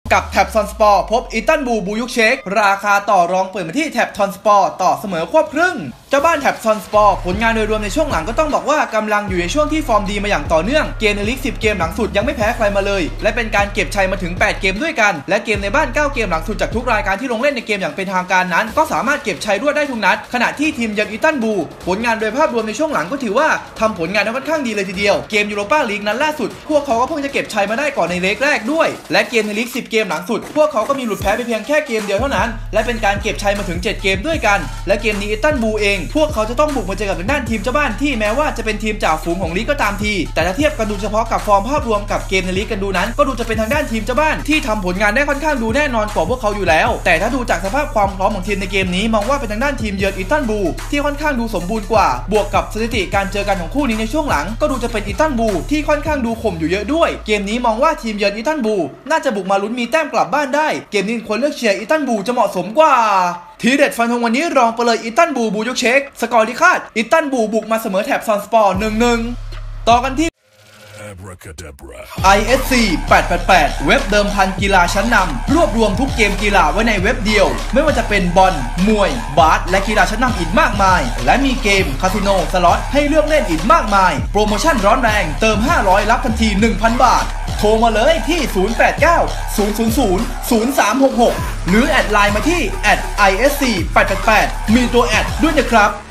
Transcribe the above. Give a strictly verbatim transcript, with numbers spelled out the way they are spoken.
กับแท็บซอนสปอร์พบอิตันบูบูยุกเชคราคาต่อรองเปิดมาที่แท็บทอนสปอร์ต่อเสมอควบครึ่งเจ้าบ้านแท็บซอนสปอร์ผลงานโดยรวมในช่วงหลังก็ต้องบอกว่ากำลังอยู่ในช่วงที่ฟอร์มดีมาอย่างต่อเนื่องเกมในลีกสิบเกมหลังสุดยังไม่แพ้ใครมาเลยและเป็นการเก็บชัยมาถึงแปดเกมด้วยกันและเกมในบ้านเก้าเกมหลังสุดจากทุกรายการที่ลงเล่นในเกมอย่างเป็นทางการนั้นก็สามารถเก็บชัยรวดได้ทุกนัดขณะที่ทีมยังอิตันบูผลงานโดยภาพรวมในช่วงหลังก็ถือว่าทำผลงานได้ค่อนข้างดีเลยทีเดียวเกมยูโรปาลีกนั้นล่าสุดพวกเขาก็เพิ่งจะเก็บชัยมาได้ก่อนในเลกแรกด้วยและเกมในลีกสิบเกมหลังสุดพวกเขาก็มีหลุดแพ้ไปเพียงแค่เกมเดียวเท่านั้นและเป็นการเก็บชัยมาถึงเจ็ดเกมด้วยกันและเกมนี้อิตันบูเองพวกเขาจะต้องบุกมาเจอกับทางด้านทีมเจ้าบ้านที่แม้ว่าจะเป็นทีมจ่าฝูงของลีกก็ตามทีแต่ถ้าเทียบกันดูเฉพาะกับฟอร์มภาพรวมกับเกมในลีกกันดูนั้นก็ดูจะเป็นทางด้านทีมเจ้าบ้านที่ทำผลงานได้ค่อนข้างดูแน่นอนกว่าพวกเขาอยู่แล้วแต่ถ้าดูจากสภาพความพร้อมของทีมในเกมนี้มองว่าเป็นทางด้านทีมเยือนอิตันบูที่ค่อนข้างดูสมบูรณ์กว่าบวกกับสถิติการเจอกันของคู่นี้ในช่วงหลังก็ดูจะเป็นอิตันบูที่ค่อนข้างดูข่มอยู่เยอะด้วยเกมนี้มองว่าทีมเยือนอิตันบูน่าจะบุกมาลุ้นมีแต้มกลับบ้านได้เกมนี้ควรเลือกเชียร์อิตันบูจะเหมาะสมกว่าทีเด็ดฟันธงวันนี้รองไปเลยอิตันบูบูยุกเชคสกอร์ที่คาดอิตันบูบุกมาเสมอแถบซอนสปอร์ หนึ่งหนึ่ง ต่อกันที่ ไอ เอส ซี แปดแปดแปด เว็บเดิมพันกีฬาชั้นนำรวบรวมทุกเกมกีฬาไว้ในเว็บเดียวไม่ว่าจะเป็นบอลมวยบาสและกีฬาชั้นนำอีกมากมายและมีเกมคาสิโนสล็อตให้เลือกเล่นอีกมากมายโปรโมชั่นร้อนแรงเติมห้าร้อยรับทันที หนึ่งพัน บาทโทรมาเลยที่ ศูนย์ แปด เก้า ศูนย์ ศูนย์ ศูนย์ ศูนย์ สาม หก หก หรือแอดไลน์มาที่ แอท ไอ เอส ซี แปดแปดแปด มีตัวแอดด้วยนะครับ